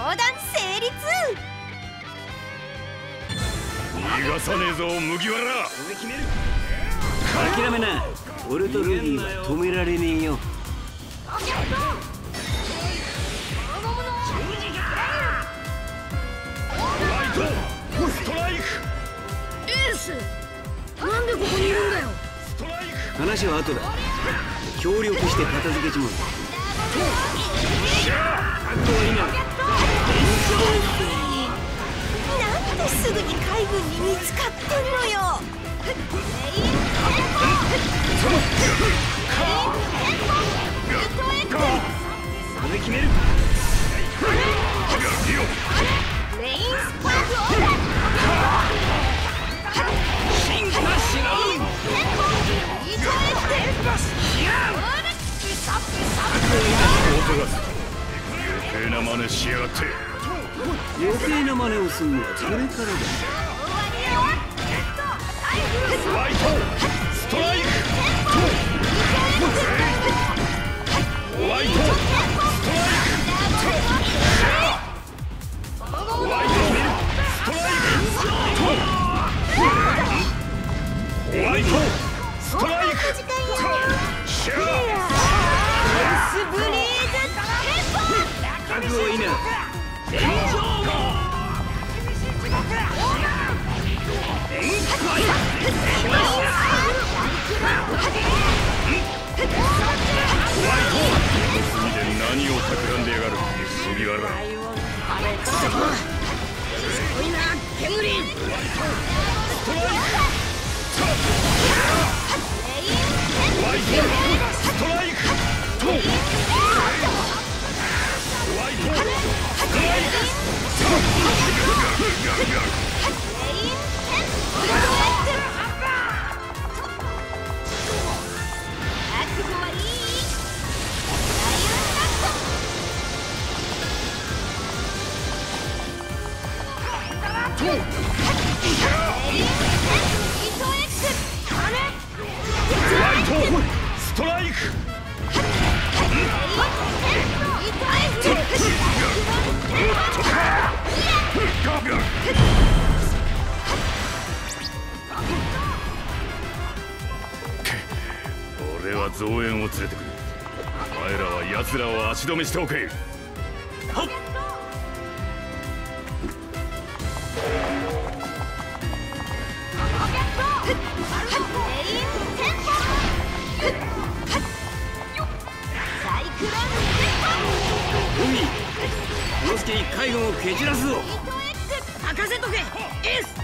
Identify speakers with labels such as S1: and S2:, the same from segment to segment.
S1: 談成立。
S2: 逃がさねえぞ麦わら。
S3: 諦めな。俺とルビーは止められねえよ。
S2: ストライク。
S1: エース、なんでここにいるんだよ。
S3: 話は後だ。協力して片付けちまう。
S1: なんですぐに海軍に見つかってんのよ。
S3: それ決める。
S1: レインスパークオーラ
S3: 進化しろ。
S2: 余計な真似しやがって。
S3: 余計な真似をするのはこれからだ。
S2: ホワイトストライク。ホワイトストライク。ホワイトストライク。ホワイトストライク。シャー
S1: スブリーズテンポ。
S3: 覚悟いいな。天井も
S2: 何を企んでやがる麦わら。
S1: すごいな煙。
S2: ホワイトストライク。ホワイトストライク。ストライク。俺は増援を連れてくる。お前らは奴らを足止めしておけ。はっ。
S3: この隙に海軍を蹴散らすぞ。
S1: 任せとけエース。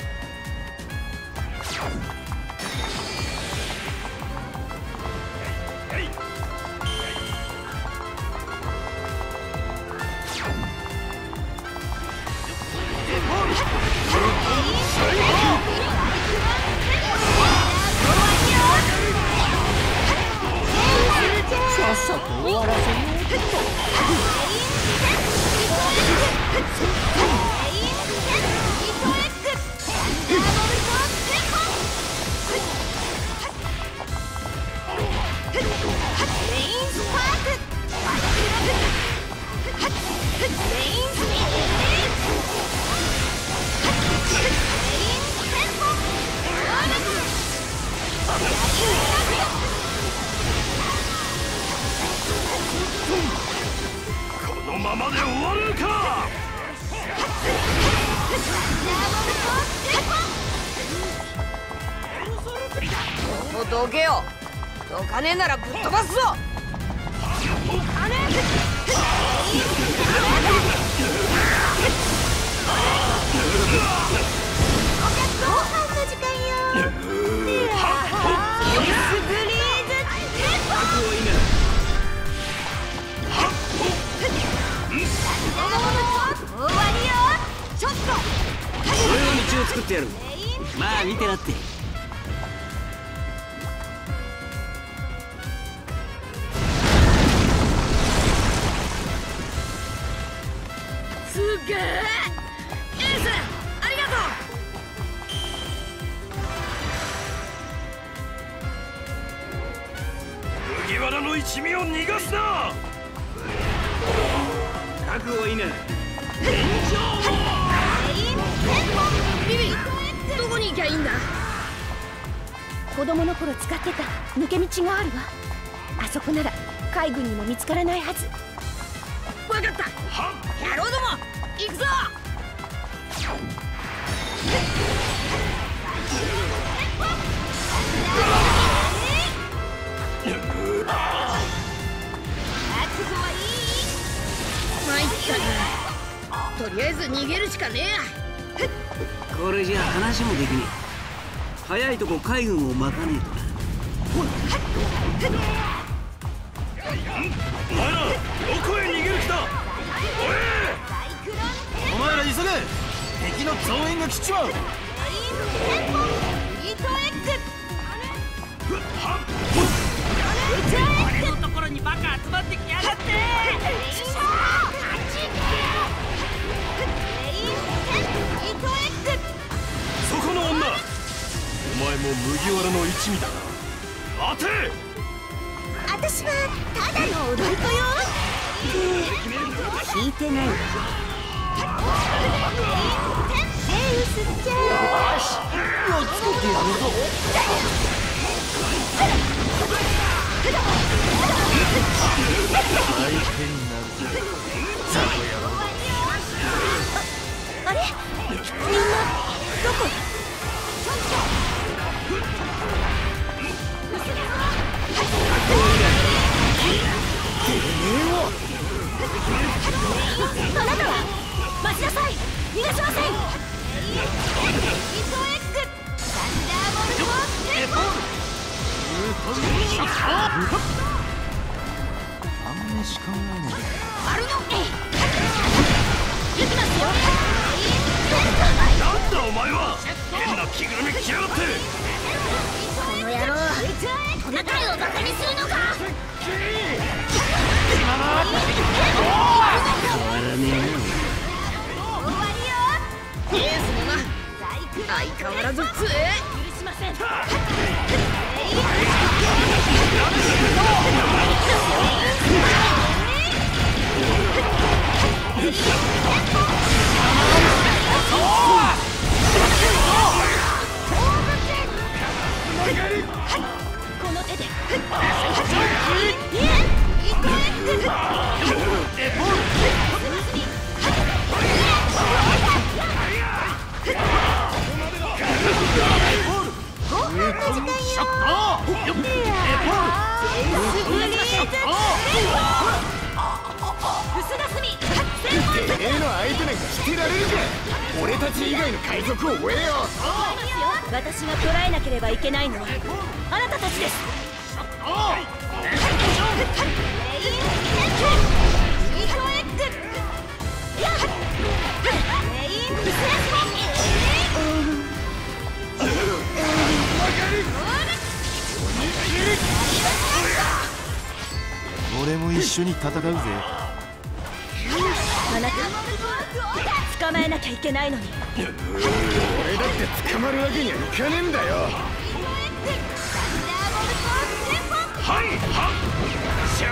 S1: さっさと終わらせよう。
S2: このままで終わるか。
S1: もうどけよ。どかねえならぶっ飛ばすぞ。ご飯の時間よ。スブリーズテンポ。
S3: 覚悟いいな。
S1: 終わりよ。ちょっと
S3: 俺の道を作ってやる。まあ見てなって。
S1: すげえエース、ありがと
S2: う。麦わらの一味を逃がすな。
S3: 覚悟いいな。
S1: ビビ、どこに行きゃいいんだ。
S4: 子供の頃使ってた抜け道があるわ。あそこなら海軍にも見つからないはず。
S1: わかった。野郎ども、行くぞ。参ったな。とりあえず逃げるしかねえや。
S3: これじゃ話もできねえ。早いとこ海軍を巻かねえとな。
S2: お前らどこへ逃げる気だ。
S5: お前ら急げ、敵の増援が来ちまう。
S1: 俺のところにバカ集まってきやがって。
S2: そこの女、お前も麦わらの一味だな。待て。
S4: 私はただの踊り子よ。聞いてないわ。エウスちゃん、
S5: よし、やっつけてやるぞ。大変になるぞ、ザコ野郎。
S4: あれ、みんなどこ？あなたは待ちなさい。逃がしません。
S5: あんまり時間ないので。
S4: あるの。行きますよ。
S2: なんだお前は。変な着ぐるみ着やがって。
S4: この野郎、トナカイをバカにするのか。
S3: 変わらねえな。
S1: エースもな、相変わらず強え。許しません。
S4: この手で。
S5: てめえの相手なんかしてられるか。俺たち以外の海賊を追えよ。
S4: 私が捕らえなければいけないのはあなたたちです。
S5: 俺も一緒に戦うぜ。
S4: あなた捕まえなきゃいけないのに。
S5: 俺だって捕まるわけにはいかねえんだよ。
S2: はいはっしゃ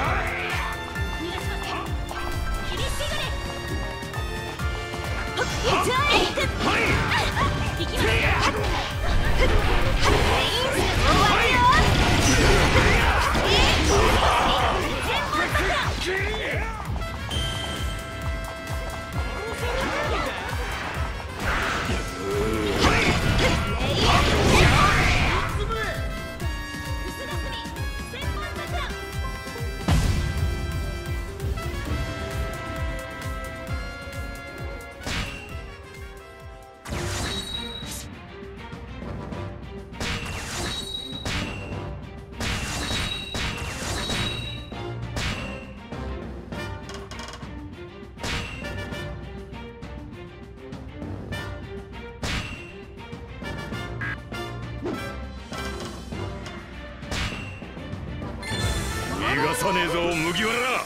S2: 逃がさねえぞ麦わら。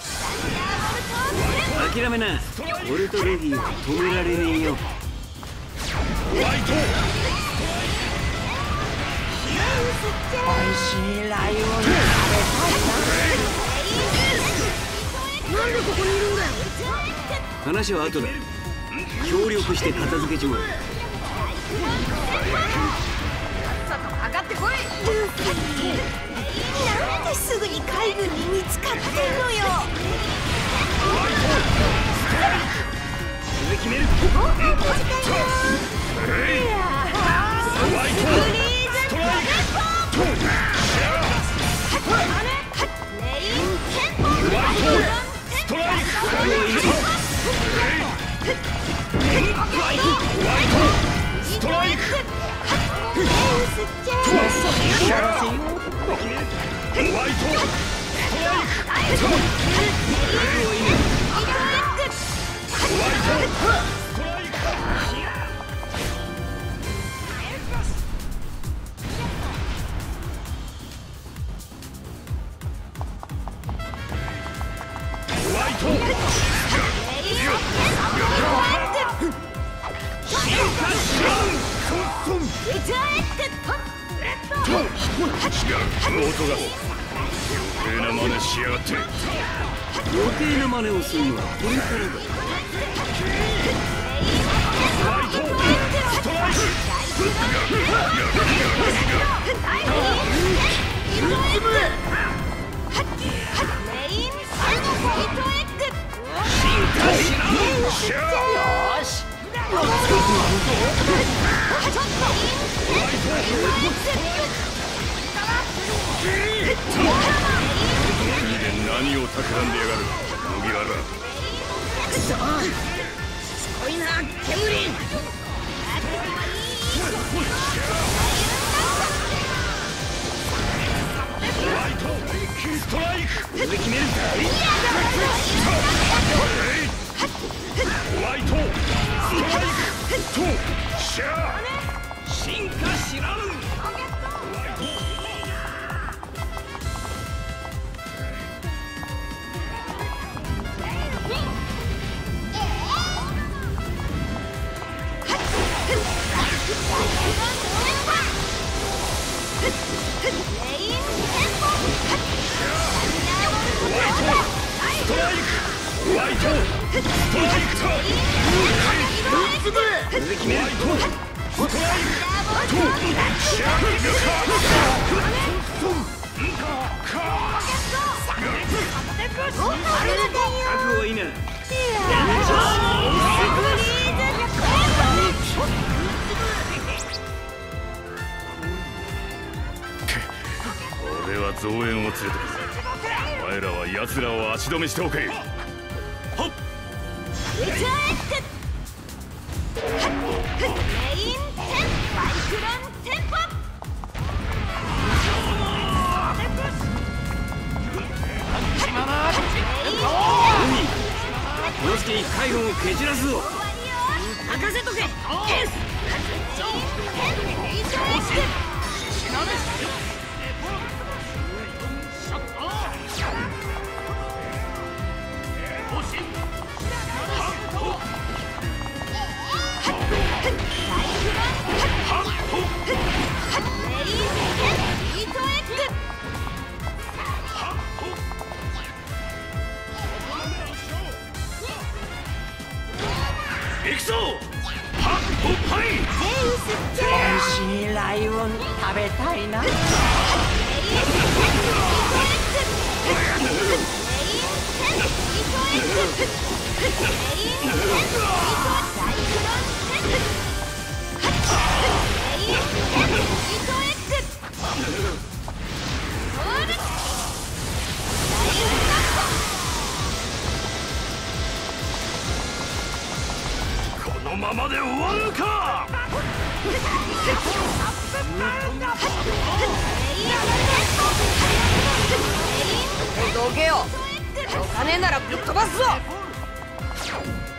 S3: 諦めな。俺とルギーは止められねえよ。
S2: ホワイト。
S4: おいしいライオン食べたい
S1: なんでここにいるんだよ。
S3: 話は後だ。 協力して片付けちまう。
S1: 上がってこい。
S4: ルフィ、なんですぐに海軍に見つかってんのよ。
S3: 決める。余計な真似をするのはこれからだ。
S2: 何を企んでやがる麦わら。
S1: くそ、すごいな煙。
S2: ストライク。
S3: 決める。
S2: ホワイトストライクとシャー。進化知らぬ。覚悟いいな。俺は増援を連れてくる。お前らは奴らを足止めしておけ。はっ。
S3: この隙に海軍を蹴散らすぞ。
S1: 任せとけ。エース。
S2: 行くぞ。はっほっはい。
S6: 美味しいライオン食べたいな。
S2: このままで終わるか。
S1: どけよ。お金ならぶっ飛ばすぞ。